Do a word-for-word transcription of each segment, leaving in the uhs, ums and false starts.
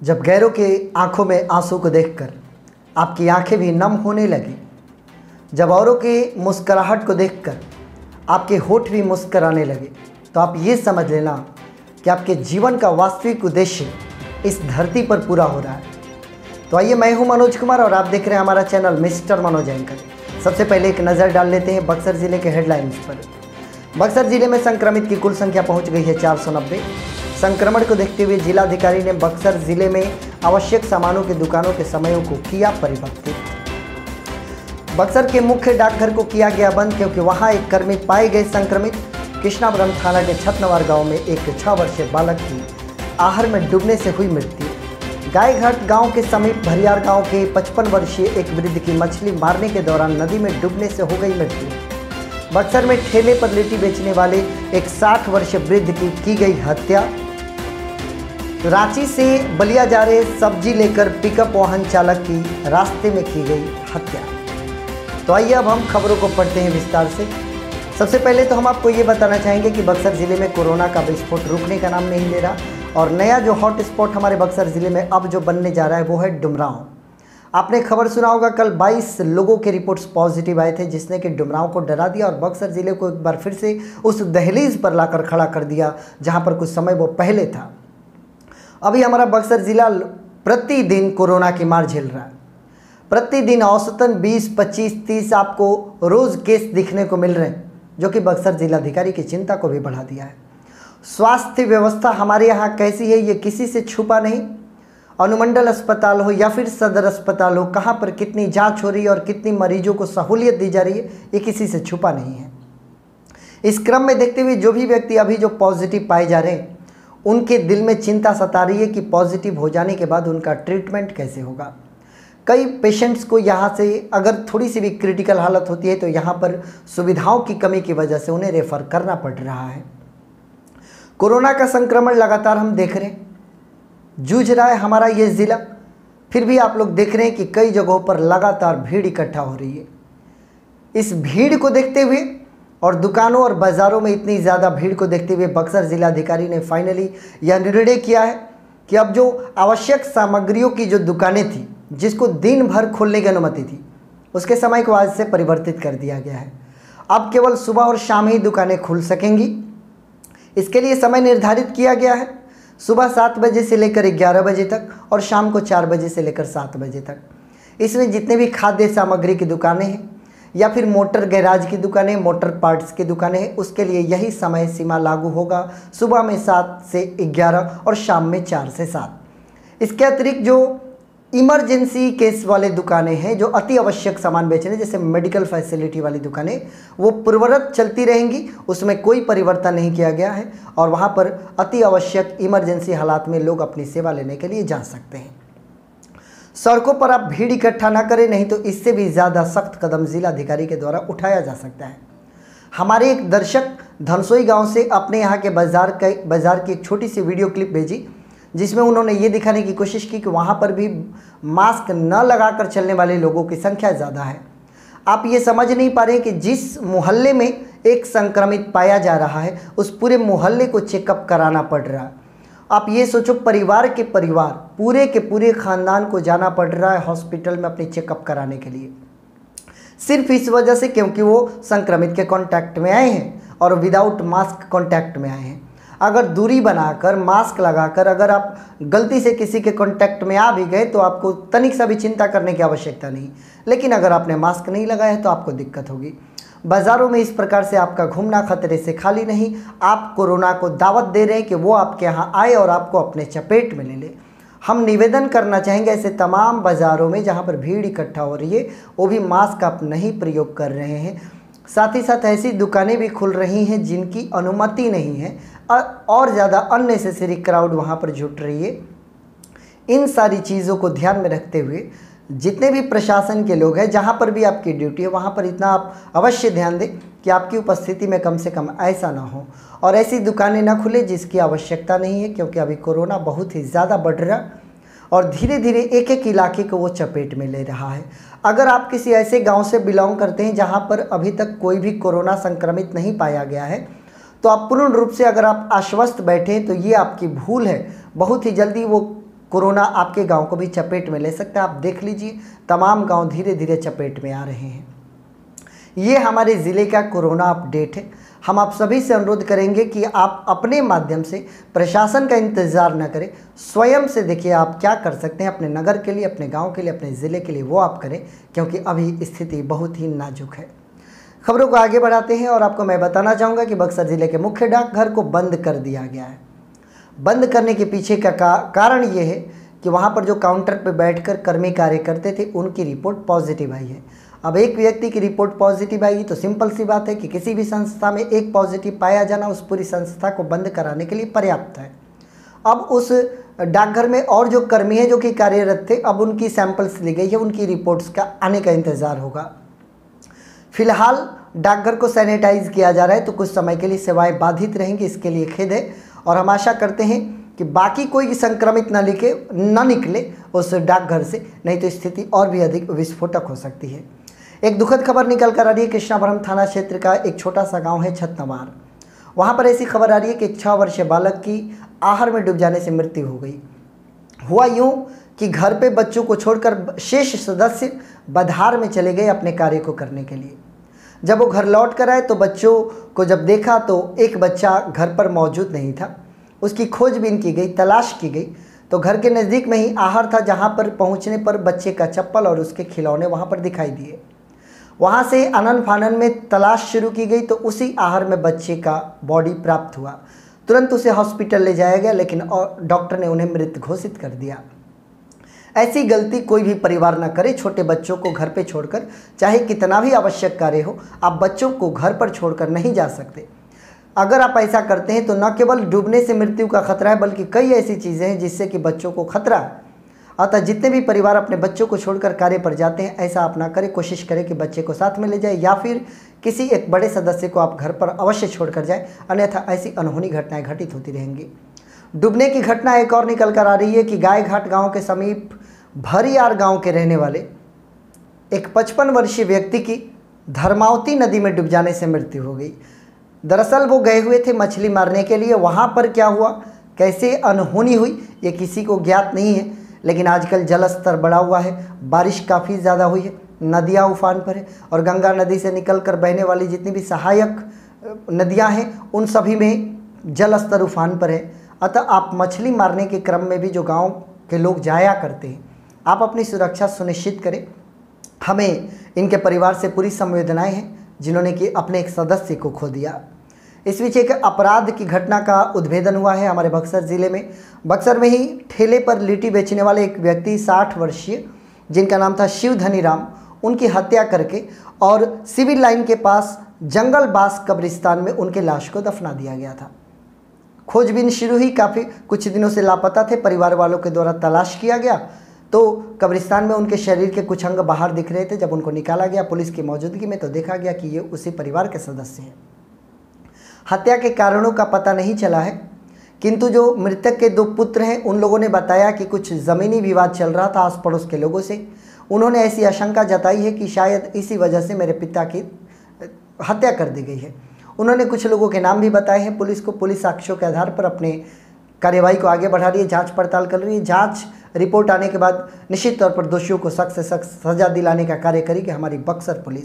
जब गैरों के आंखों में आंसू को देखकर आपकी आंखें भी नम होने लगी, जब औरों की मुस्कुराहट को देखकर आपके होठ भी मुस्कुराने लगे, तो आप ये समझ लेना कि आपके जीवन का वास्तविक उद्देश्य इस धरती पर पूरा हो रहा है। तो आइए, मैं हूं मनोज कुमार और आप देख रहे हैं हमारा चैनल मिस्टर मनोज एंकर। सबसे पहले एक नज़र डाल लेते हैं बक्सर जिले के हेडलाइंस पर। बक्सर जिले में संक्रमित की कुल संख्या पहुंच गई है चार सौ नब्बे। संक्रमण को देखते हुए जिलाधिकारी ने बक्सर जिले में आवश्यक सामानों की दुकानों के समयों को किया परिवर्तित। बक्सर के मुख्य डाकघर को किया गया बंद क्योंकि वहां एक कर्मी पाए गए संक्रमित। कृष्णापुरम थाना के छतनवार गांव में एक छह वर्षीय बालक की आहर में डूबने से हुई मृत्यु। गायघाट गांव के समीप भरियार गांव के पचपन वर्षीय एक वृद्ध की मछली मारने के दौरान नदी में डूबने से हो गई मृत्यु। बक्सर में ठेले पर लिट्टी बेचने वाले एक साठ वर्षीय वृद्ध की की गई हत्या। रांची से बलिया जा रहे सब्जी लेकर पिकअप वाहन चालक की रास्ते में की गई हत्या। तो आइए अब हम खबरों को पढ़ते हैं विस्तार से। सबसे पहले तो हम आपको ये बताना चाहेंगे कि बक्सर ज़िले में कोरोना का विस्फोट रुकने का नाम नहीं ले रहा और नया जो हॉट स्पॉट हमारे बक्सर ज़िले में अब जो बनने जा रहा है वो है डुमरांव। आपने खबर सुना होगा, कल बाईस लोगों के रिपोर्ट्स पॉजिटिव आए थे, जिसने कि डुमरांव को डरा दिया और बक्सर ज़िले को एक बार फिर से उस दहलीज पर लाकर खड़ा कर दिया जहां पर कुछ समय वो पहले था। अभी हमारा बक्सर ज़िला प्रतिदिन कोरोना की मार झेल रहा है। प्रतिदिन औसतन बीस, पच्चीस, तीस आपको रोज़ केस दिखने को मिल रहे हैं, जो कि बक्सर जिलाधिकारी की चिंता को भी बढ़ा दिया है। स्वास्थ्य व्यवस्था हमारे यहाँ कैसी है ये किसी से छुपा नहीं। अनुमंडल अस्पताल हो या फिर सदर अस्पताल हो, कहाँ पर कितनी जांच हो रही है और कितनी मरीजों को सहूलियत दी जा रही है ये किसी से छुपा नहीं है। इस क्रम में देखते हुए जो भी व्यक्ति अभी जो पॉजिटिव पाए जा रहे हैं उनके दिल में चिंता सता रही है कि पॉजिटिव हो जाने के बाद उनका ट्रीटमेंट कैसे होगा। कई पेशेंट्स को यहाँ से अगर थोड़ी सी भी क्रिटिकल हालत होती है तो यहाँ पर सुविधाओं की कमी की वजह से उन्हें रेफ़र करना पड़ रहा है। कोरोना का संक्रमण लगातार हम देख रहे हैं, जूझ रहा है हमारा ये ज़िला। फिर भी आप लोग देख रहे हैं कि कई जगहों पर लगातार भीड़ इकट्ठा हो रही है। इस भीड़ को देखते हुए और दुकानों और बाज़ारों में इतनी ज़्यादा भीड़ को देखते हुए बक्सर ज़िलाधिकारी ने फाइनली यह निर्णय किया है कि अब जो आवश्यक सामग्रियों की जो दुकानें थी, जिसको दिन भर खोलने की अनुमति थी, उसके समय को आज से परिवर्तित कर दिया गया है। अब केवल सुबह और शाम ही दुकानें खुल सकेंगी। इसके लिए समय निर्धारित किया गया है, सुबह सात बजे से लेकर ग्यारह बजे तक और शाम को चार बजे से लेकर सात बजे तक। इसमें जितने भी खाद्य सामग्री की दुकानें हैं या फिर मोटर गैराज की दुकानें, मोटर पार्ट्स की दुकानें हैं, उसके लिए यही समय सीमा लागू होगा, सुबह में सात से ग्यारह और शाम में चार से सात। इसके अतिरिक्त जो इमरजेंसी केस वाले दुकानें हैं, जो अति आवश्यक सामान बेचने जैसे मेडिकल फैसिलिटी वाली दुकानें, वो पूर्ववत चलती रहेंगी, उसमें कोई परिवर्तन नहीं किया गया है और वहाँ पर अति आवश्यक इमरजेंसी हालात में लोग अपनी सेवा लेने के लिए जा सकते हैं। सड़कों पर आप भीड़ इकट्ठा ना करें, नहीं तो इससे भी ज़्यादा सख्त कदम जिलाधिकारी के द्वारा उठाया जा सकता है। हमारे एक दर्शक धनसोई गाँव से अपने यहाँ के बाज़ार के बाज़ार की एक छोटी सी वीडियो क्लिप भेजी, जिसमें उन्होंने ये दिखाने की कोशिश की कि वहाँ पर भी मास्क न लगाकर चलने वाले लोगों की संख्या ज़्यादा है। आप ये समझ नहीं पा रहे कि जिस मोहल्ले में एक संक्रमित पाया जा रहा है उस पूरे मोहल्ले को चेकअप कराना पड़ रहा है। आप ये सोचो, परिवार के परिवार पूरे के पूरे ख़ानदान को जाना पड़ रहा है हॉस्पिटल में अपनी चेकअप कराने के लिए, सिर्फ इस वजह से क्योंकि वो संक्रमित के कॉन्टैक्ट में आए हैं और विदाउट मास्क कॉन्टैक्ट में आए हैं। अगर दूरी बनाकर मास्क लगाकर अगर आप गलती से किसी के कांटेक्ट में आ भी गए तो आपको तनिक सा भी चिंता करने की आवश्यकता नहीं, लेकिन अगर आपने मास्क नहीं लगाया है तो आपको दिक्कत होगी। बाज़ारों में इस प्रकार से आपका घूमना खतरे से खाली नहीं। आप कोरोना को दावत दे रहे हैं कि वो आपके यहाँ आए और आपको अपने चपेट में ले ले। हम निवेदन करना चाहेंगे ऐसे तमाम बाज़ारों में जहाँ पर भीड़ इकट्ठा हो रही है वो भी मास्क आप नहीं प्रयोग कर रहे हैं। साथ ही साथ ऐसी दुकानें भी खुल रही हैं जिनकी अनुमति नहीं है और ज़्यादा अननेसेसरी क्राउड वहाँ पर जुट रही है। इन सारी चीज़ों को ध्यान में रखते हुए जितने भी प्रशासन के लोग हैं, जहाँ पर भी आपकी ड्यूटी है वहाँ पर इतना आप अवश्य ध्यान दें कि आपकी उपस्थिति में कम से कम ऐसा ना हो और ऐसी दुकानें ना खुले जिसकी आवश्यकता नहीं है, क्योंकि अभी कोरोना बहुत ही ज़्यादा बढ़ रहा और धीरे धीरे एक एक इलाके को वो चपेट में ले रहा है। अगर आप किसी ऐसे गांव से बिलोंग करते हैं जहां पर अभी तक कोई भी कोरोना संक्रमित नहीं पाया गया है, तो आप पूर्ण रूप से अगर आप आश्वस्त बैठे तो ये आपकी भूल है। बहुत ही जल्दी वो कोरोना आपके गांव को भी चपेट में ले सकता है। आप देख लीजिए, तमाम गांव धीरे धीरे चपेट में आ रहे हैं। ये हमारे ज़िले का कोरोना अपडेट है। हम आप सभी से अनुरोध करेंगे कि आप अपने माध्यम से प्रशासन का इंतज़ार न करें, स्वयं से देखिए आप क्या कर सकते हैं अपने नगर के लिए, अपने गांव के लिए, अपने ज़िले के लिए, वो आप करें, क्योंकि अभी स्थिति बहुत ही नाजुक है। खबरों को आगे बढ़ाते हैं और आपको मैं बताना चाहूँगा कि बक्सर ज़िले के मुख्य डाकघर को बंद कर दिया गया है। बंद करने के पीछे का का, कारण ये है कि वहाँ पर जो काउंटर पर बैठकर कर्मी कार्य करते थे उनकी रिपोर्ट पॉजिटिव आई है। अब एक व्यक्ति की रिपोर्ट पॉजिटिव आई तो सिंपल सी बात है कि किसी भी संस्था में एक पॉजिटिव पाया जाना उस पूरी संस्था को बंद कराने के लिए पर्याप्त है। अब उस डाकघर में और जो कर्मी हैं जो कि कार्यरत थे, अब उनकी सैंपल्स ली गई है, उनकी रिपोर्ट्स का आने का इंतज़ार होगा। फिलहाल डाकघर को सैनिटाइज किया जा रहा है तो कुछ समय के लिए सेवाएं बाधित रहेंगी, इसके लिए खेद है और हम आशा करते हैं कि बाकी कोई संक्रमित न लिखे न निकले उस डाकघर से, नहीं तो स्थिति और भी अधिक विस्फोटक हो सकती है। एक दुखद खबर निकल कर आ रही है कृष्णापुरम थाना क्षेत्र का एक छोटा सा गांव है छतनवार। वहां पर ऐसी खबर आ रही है कि एक छः वर्षीय बालक की आहर में डूब जाने से मृत्यु हो गई। हुआ यूं कि घर पे बच्चों को छोड़कर शेष सदस्य बधार में चले गए अपने कार्य को करने के लिए। जब वो घर लौट कर आए तो बच्चों को जब देखा तो एक बच्चा घर पर मौजूद नहीं था। उसकी खोजबीन की गई, तलाश की गई तो घर के नज़दीक में ही आहर था, जहाँ पर पहुँचने पर बच्चे का चप्पल और उसके खिलौने वहाँ पर दिखाई दिए। वहाँ से आनन फानन में तलाश शुरू की गई तो उसी आहर में बच्चे का बॉडी प्राप्त हुआ। तुरंत उसे हॉस्पिटल ले जाया गया, लेकिन डॉक्टर ने उन्हें मृत घोषित कर दिया। ऐसी गलती कोई भी परिवार ना करे। छोटे बच्चों को घर पे छोड़कर, चाहे कितना भी आवश्यक कार्य हो, आप बच्चों को घर पर छोड़कर नहीं जा सकते। अगर आप ऐसा करते हैं तो न केवल डूबने से मृत्यु का खतरा है, बल्कि कई ऐसी चीज़ें हैं जिससे कि बच्चों को खतरा है। अतः जितने भी परिवार अपने बच्चों को छोड़कर कार्य पर जाते हैं, ऐसा आप ना करें। कोशिश करें कि बच्चे को साथ में ले जाए या फिर किसी एक बड़े सदस्य को आप घर पर अवश्य छोड़कर जाएं, अन्यथा ऐसी अनहोनी घटनाएं घटित होती रहेंगी। डूबने की घटना एक और निकल कर आ रही है कि गाय घाट गाँव के समीप भरियार गाँव के रहने वाले एक पचपन वर्षीय व्यक्ति की धर्मावती नदी में डूब जाने से मृत्यु हो गई। दरअसल वो गए हुए थे मछली मारने के लिए। वहाँ पर क्या हुआ, कैसे अनहोनी हुई, ये किसी को ज्ञात नहीं है। लेकिन आजकल जल स्तर बढ़ा हुआ है, बारिश काफ़ी ज़्यादा हुई है, नदियाँ उफान पर है और गंगा नदी से निकलकर बहने वाली जितनी भी सहायक नदियाँ हैं उन सभी में जल स्तर उफान पर है। अतः आप मछली मारने के क्रम में भी जो गांव के लोग जाया करते हैं, आप अपनी सुरक्षा सुनिश्चित करें। हमें इनके परिवार से पूरी संवेदनाएँ हैं जिन्होंने कि अपने एक सदस्य को खो दिया। इस बीच एक अपराध की घटना का उद्भेदन हुआ है हमारे बक्सर ज़िले में। बक्सर में ही ठेले पर लिट्टी बेचने वाले एक व्यक्ति साठ वर्षीय जिनका नाम था शिव धनी राम, उनकी हत्या करके और सिविल लाइन के पास जंगल बास कब्रिस्तान में उनके लाश को दफना दिया गया था। खोजबीन शुरू हुई, काफ़ी कुछ दिनों से लापता थे, परिवार वालों के द्वारा तलाश किया गया तो कब्रिस्तान में उनके शरीर के कुछ अंग बाहर दिख रहे थे। जब उनको निकाला गया पुलिस की मौजूदगी में तो देखा गया कि ये उसी परिवार के सदस्य हैं। हत्या के कारणों का पता नहीं चला है, किंतु जो मृतक के दो पुत्र हैं उन लोगों ने बताया कि कुछ ज़मीनी विवाद चल रहा था आस पड़ोस के लोगों से। उन्होंने ऐसी आशंका जताई है कि शायद इसी वजह से मेरे पिता की हत्या कर दी गई है। उन्होंने कुछ लोगों के नाम भी बताए हैं पुलिस को। पुलिस साक्ष्यों के आधार पर अपने कार्यवाही को आगे बढ़ा रही है, जाँच पड़ताल कर रही है। जाँच रिपोर्ट आने के बाद निश्चित तौर पर दोषियों को सख्त से सख्त सजा दिलाने का कार्य करेगी हमारी बक्सर पुलिस।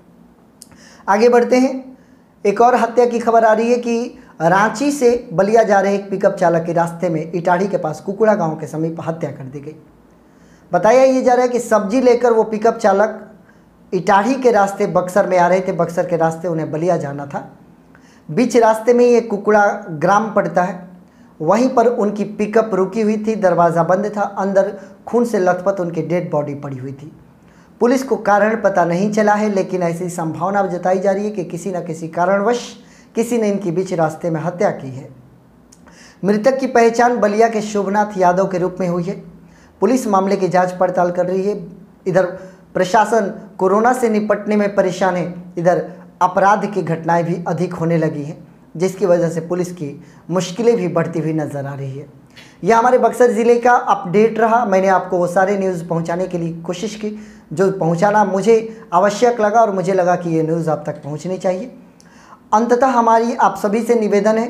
आगे बढ़ते हैं। एक और हत्या की खबर आ रही है कि रांची से बलिया जा रहे एक पिकअप चालक के रास्ते में इटाढ़ी के पास कुकुड़ा गांव के समीप हत्या कर दी गई। बताया ये जा रहा है कि सब्जी लेकर वो पिकअप चालक इटाढ़ी के रास्ते बक्सर में आ रहे थे। बक्सर के रास्ते उन्हें बलिया जाना था। बीच रास्ते में ही एक कुकुड़ा ग्राम पड़ता है, वहीं पर उनकी पिकअप रुकी हुई थी, दरवाज़ा बंद था, अंदर खून से लथपथ उनकी डेड बॉडी पड़ी हुई थी। पुलिस को कारण पता नहीं चला है, लेकिन ऐसी संभावना जताई जा रही है कि किसी न किसी कारणवश किसी ने इनकी बीच रास्ते में हत्या की है। मृतक की पहचान बलिया के शुभनाथ यादव के रूप में हुई है। पुलिस मामले की जांच पड़ताल कर रही है। इधर प्रशासन कोरोना से निपटने में परेशान है, इधर अपराध की घटनाएं भी अधिक होने लगी हैं, जिसकी वजह से पुलिस की मुश्किलें भी बढ़ती हुई नज़र आ रही है। यह हमारे बक्सर ज़िले का अपडेट रहा। मैंने आपको वो सारे न्यूज़ पहुंचाने के लिए कोशिश की जो पहुंचाना मुझे आवश्यक लगा और मुझे लगा कि ये न्यूज़ आप तक पहुंचनी चाहिए। अंततः हमारी आप सभी से निवेदन है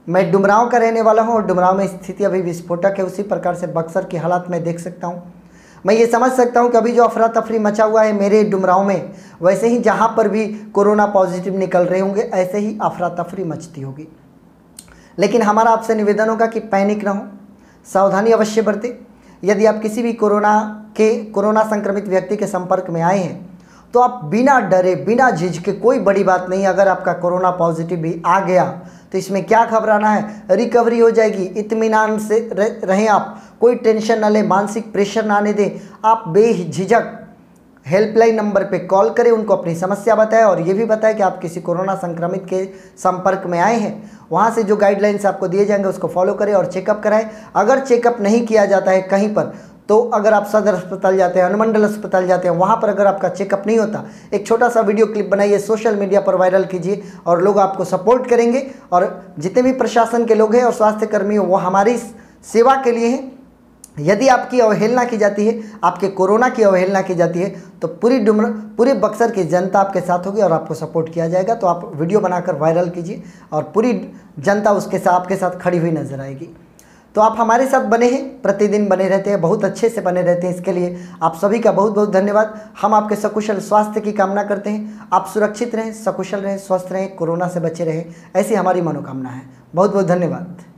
मैं डुमरांव का रहने वाला हूं और डुमरांव में स्थिति अभी विस्फोटक है। उसी प्रकार से बक्सर की हालात मैं देख सकता हूं। मैं ये समझ सकता हूं कि अभी जो अफरा तफरी मचा हुआ है मेरे डुमरांव में, वैसे ही जहां पर भी कोरोना पॉजिटिव निकल रहे होंगे ऐसे ही अफरा तफरी मचती होगी। लेकिन हमारा आपसे निवेदन होगा कि पैनिक ना हो, सावधानी अवश्य बरतें। यदि आप किसी भी कोरोना के कोरोना संक्रमित व्यक्ति के संपर्क में आए हैं तो आप बिना डरे बिना झिझके, कोई बड़ी बात नहीं, अगर आपका कोरोना पॉजिटिव भी आ गया तो इसमें क्या घबराना है, रिकवरी हो जाएगी। इत्मीनान से रहें आप, कोई टेंशन ना लें, मानसिक प्रेशर ना आने दें। आप बेझिझक हेल्पलाइन नंबर पे कॉल करें, उनको अपनी समस्या बताएं और ये भी बताएं कि आप किसी कोरोना संक्रमित के संपर्क में आए हैं। वहाँ से जो गाइडलाइंस आपको दिए जाएंगे उसको फॉलो करें और चेकअप कराएं। अगर चेकअप नहीं किया जाता है कहीं पर, तो अगर आप सदर अस्पताल जाते हैं, अनुमंडल अस्पताल जाते हैं, वहाँ पर अगर आपका चेकअप नहीं होता, एक छोटा सा वीडियो क्लिप बनाइए, सोशल मीडिया पर वायरल कीजिए और लोग आपको सपोर्ट करेंगे। और जितने भी प्रशासन के लोग हैं और स्वास्थ्य कर्मी हो, वो हमारी सेवा के लिए हैं। यदि आपकी अवहेलना की जाती है, आपके कोरोना की अवहेलना की जाती है, तो पूरी डुमर पूरे बक्सर की जनता आपके साथ होगी और आपको सपोर्ट किया जाएगा। तो आप वीडियो बनाकर वायरल कीजिए और पूरी जनता उसके साथ आपके साथ खड़ी हुई नजर आएगी। तो आप हमारे साथ बने हैं, प्रतिदिन बने रहते हैं, बहुत अच्छे से बने रहते हैं। इसके लिए आप सभी का बहुत बहुत धन्यवाद। हम आपके सकुशल स्वास्थ्य की कामना करते हैं। आप सुरक्षित रहें, सकुशल रहें, स्वस्थ रहें, कोरोना से बचे रहें, ऐसी हमारी मनोकामना है। बहुत बहुत धन्यवाद।